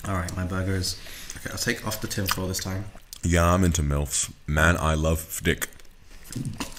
Alright, my burgers. Okay, I'll take off the tinfoil this time. Yeah, I'm into MILFs. Man, I love dick.